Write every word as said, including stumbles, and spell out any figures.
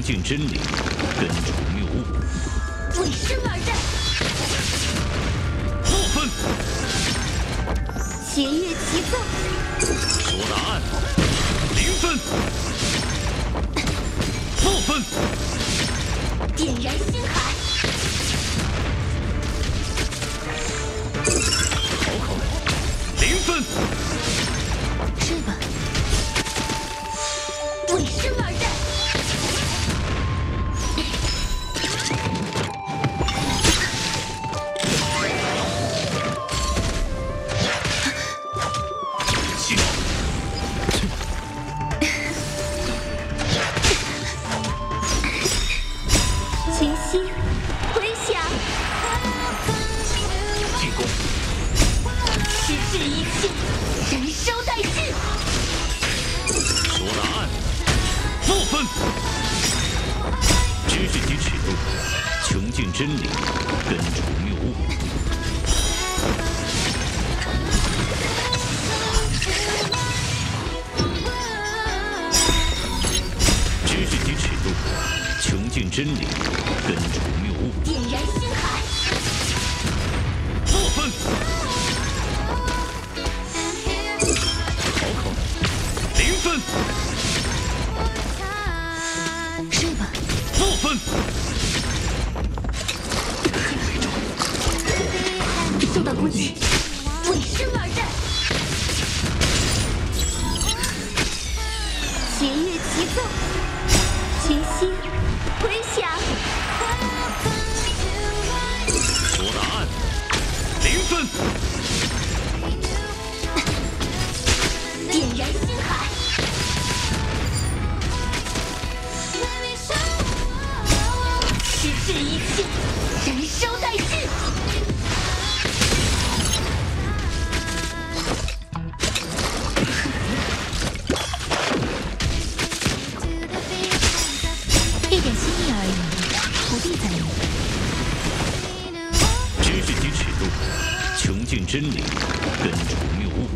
尽真理，根除谬误。 为生而战。 破分。 弦乐齐奏。 说答案。零分。破分。 点燃星海。 好口。零分。 睡吧。为生而战。 气。 群星回响。 进攻。 矢志一气，燃烧殆尽。 说答案。破分。知识及尺度，穷尽真理，根除谬误。知识及尺度，穷尽真理，根除谬误。 点燃星海。 破分。好口。零分。 睡吧。 破分。 受到攻击，为生而战。弦乐齐奏，群星回响。 说答案。零分。 点燃星海。矢志一气，燃烧殆尽。一点心意而已，不必在意。 知识及尺度，穷尽真理，根除谬误。